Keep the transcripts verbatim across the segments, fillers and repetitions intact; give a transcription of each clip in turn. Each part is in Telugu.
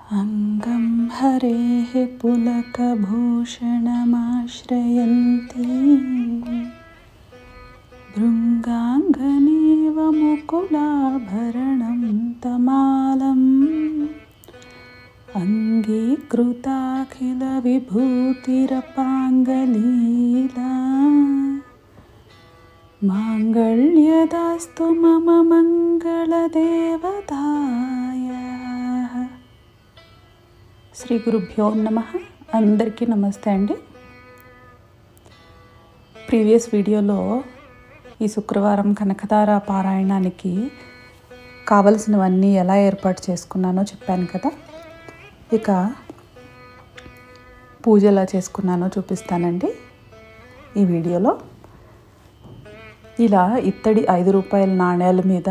अंगं हरेः पुलकभूषणमाश्रयन्ती भृङ्गाङ्गनेव मुकुलाभरणं तमालम् अङ्गीकृताखिलविभूतिरपाङ्गलीला माङ्गल्यदास्तु मम मंगलदेवतायाः। శ్రీ గురుభ్యో నమః. అందరికీ నమస్తే అండి. ప్రీవియస్ వీడియోలో ఈ శుక్రవారం కనకధార పారాయణానికి కావలసినవన్నీ ఎలా ఏర్పాటు చేసుకున్నానో చెప్పాను కదా. ఇక పూజ ఎలా చేసుకున్నానో చూపిస్తానండి ఈ వీడియోలో. ఇలా ఇత్తడి ఐదు రూపాయల నాణ్యాల మీద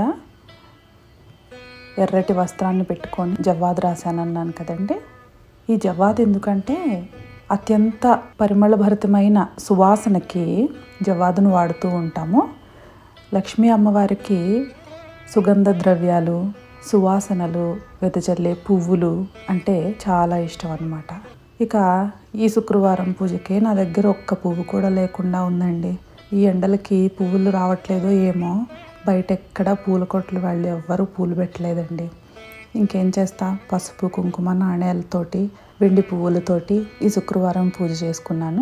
ఎర్రటి వస్త్రాన్ని పెట్టుకొని జవ్వాదు రాశానన్నాను కదండి. ఈ జవ్వాదు ఎందుకంటే అత్యంత పరిమళభరితమైన సువాసనకి జవ్వాదును వాడుతూ ఉంటాము. లక్ష్మీ అమ్మవారికి సుగంధ ద్రవ్యాలు, సువాసనలు వెదజల్లే పువ్వులు అంటే చాలా ఇష్టం అన్నమాట. ఇక ఈ శుక్రవారం పూజకి నా దగ్గర ఒక్క పువ్వు కూడా లేకుండా ఉందండి. ఈ ఎండలకి పువ్వులు రావట్లేదో ఏమో, బయట ఎక్కడ పూల కొట్లు వాళ్ళు ఎవ్వరూ పూలు పెట్టలేదండి. ఇంకేం చేస్తా, పసుపు కుంకుమ నాణ్యాలతోటి వెండి పువ్వులతోటి ఈ శుక్రవారం పూజ చేసుకున్నాను.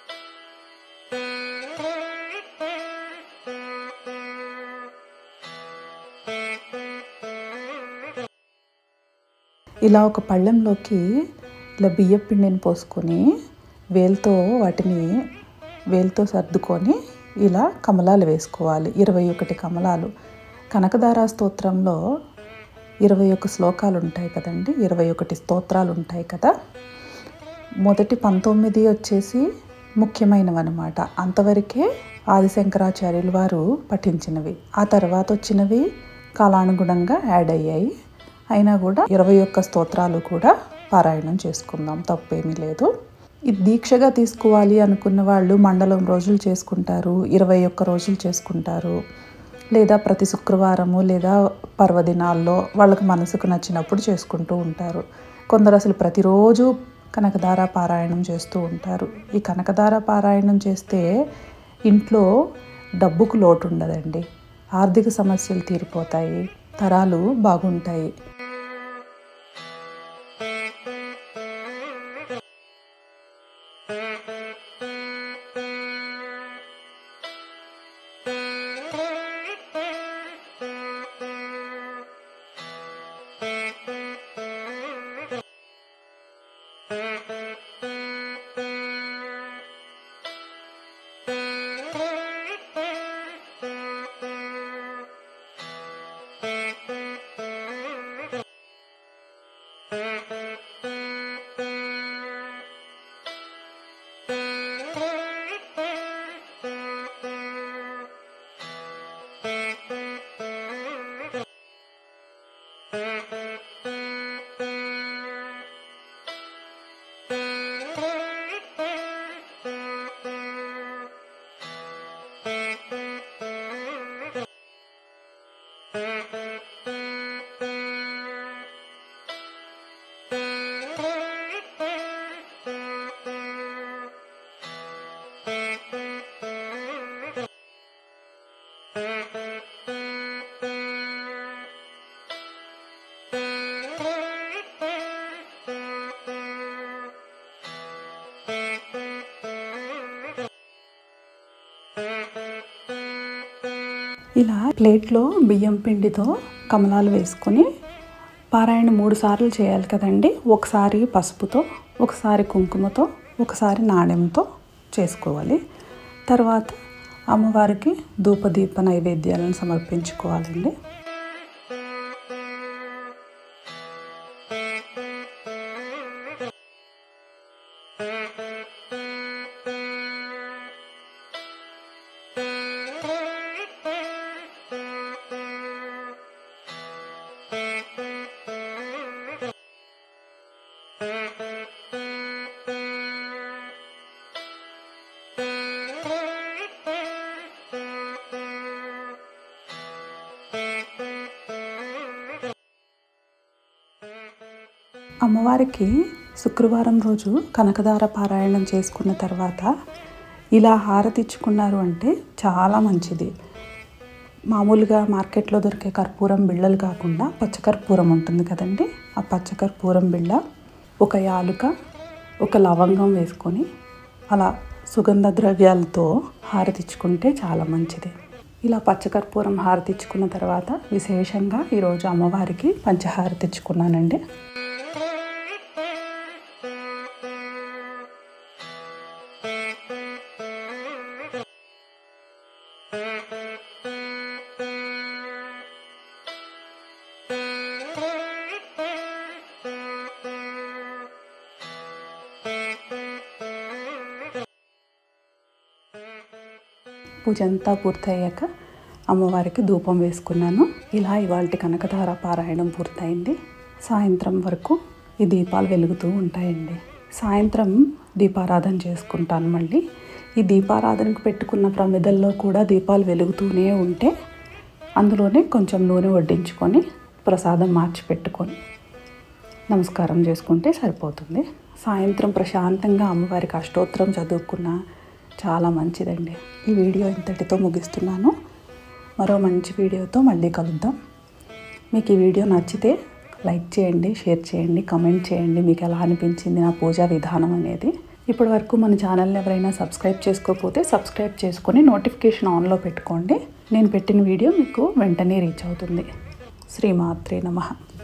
ఇలా ఒక పళ్ళెంలోకి ఇలా బియ్యం పిండిని పోసుకొని వేలుతో వాటిని వేలుతో సర్దుకొని ఇలా కమలాలు వేసుకోవాలి. ఇరవై ఒకటి కమలాలు. కనకధార స్తోత్రంలో ఇరవై ఒక్క శ్లోకాలు ఉంటాయి కదండి, ఇరవై ఒకటి స్తోత్రాలు ఉంటాయి కదా. మొదటి పంతొమ్మిది వచ్చేసి ముఖ్యమైనవి అన్నమాట. అంతవరకే ఆదిశంకరాచార్యులు వారు పఠించినవి. ఆ తర్వాత వచ్చినవి కాలానుగుణంగా యాడ్ అయ్యాయి. అయినా కూడా ఇరవై ఒక్క స్తోత్రాలు కూడా పారాయణం చేసుకుందాం, తప్పేమీ లేదు. ఇది దీక్షగా తీసుకోవాలి అనుకున్న వాళ్ళు మండలం రోజులు చేసుకుంటారు, ఇరవై ఒక్క రోజులు చేసుకుంటారు, లేదా ప్రతి శుక్రవారము లేదా పర్వదినాల్లో వాళ్ళకి మనసుకు నచ్చినప్పుడు చేసుకుంటూ ఉంటారు. కొందరు అసలు ప్రతిరోజు కనకధార పారాయణం చేస్తూ ఉంటారు. ఈ కనకధార పారాయణం చేస్తే ఇంట్లో డబ్బుకు లోటు ఉండదండి, ఆర్థిక సమస్యలు తీరిపోతాయి, తరాలు బాగుంటాయి. ఇలా ప్లేట్లో బియ్యం పిండితో కమలాలు వేసుకొని పారాయణ మూడు సార్లు చేయాలి కదండి. ఒకసారి పసుపుతో, ఒకసారి కుంకుమతో, ఒకసారి నాణ్యంతో చేసుకోవాలి. తర్వాత అమ్మవారికి ధూపదీప నైవేద్యాలను సమర్పించుకోవాలండి. Thank you. అమ్మవారికి శుక్రవారం రోజు కనకదార పారాయణం చేసుకున్న తర్వాత ఇలా హారతి ఇచ్చుకున్నారు అంటే చాలా మంచిది. మామూలుగా మార్కెట్లో దొరికే కర్పూరం బిళ్ళలు కాకుండా పచ్చకర్పూరం ఉంటుంది కదండి, ఆ పచ్చకర్పూరం బిళ్ళ, ఒక యాలుక, ఒక లవంగం వేసుకొని అలా సుగంధ ద్రవ్యాలతో హారతి ఇచ్చుకుంటే చాలా మంచిది. ఇలా పచ్చకర్పూరం హారతి ఇచ్చుకున్న తర్వాత విశేషంగా ఈరోజు అమ్మవారికి పంచహారతి ఇచ్చుకున్నానండి. పూజ అంతా పూర్తయ్యాక అమ్మవారికి ధూపం వేసుకున్నాను. ఇలా ఇవాళ కనకధార పారాయణం పూర్తయింది. సాయంత్రం వరకు ఈ దీపాలు వెలుగుతూ ఉంటాయండి. సాయంత్రం దీపారాధన చేసుకుంటాను. మళ్ళీ ఈ దీపారాధనకు పెట్టుకున్న ప్రమిదల్లో కూడా దీపాలు వెలుగుతూనే ఉంటే అందులోనే కొంచెం నూనె వడ్డించుకొని ప్రసాదం మార్చి పెట్టుకొని నమస్కారం చేసుకుంటే సరిపోతుంది. సాయంత్రం ప్రశాంతంగా అమ్మవారికి అష్టోత్తరం చదువుకున్న చాలా మంచిదండి. ఈ వీడియో ఇంతటితో ముగిస్తున్నాను. మరో మంచి వీడియోతో మళ్ళీ కలుద్దాం. మీకు ఈ వీడియో నచ్చితే లైక్ చేయండి, షేర్ చేయండి, కమెంట్ చేయండి మీకు ఎలా అనిపించింది నా పూజా విధానం అనేది. ఇప్పటి వరకు మన ఛానల్ని ఎవరైనా సబ్స్క్రైబ్ చేసుకోకపోతే సబ్స్క్రైబ్ చేసుకొని నోటిఫికేషన్ ఆన్లో పెట్టుకోండి. నేను పెట్టిన వీడియో మీకు వెంటనే రీచ్ అవుతుంది. శ్రీమాత్రే నమః.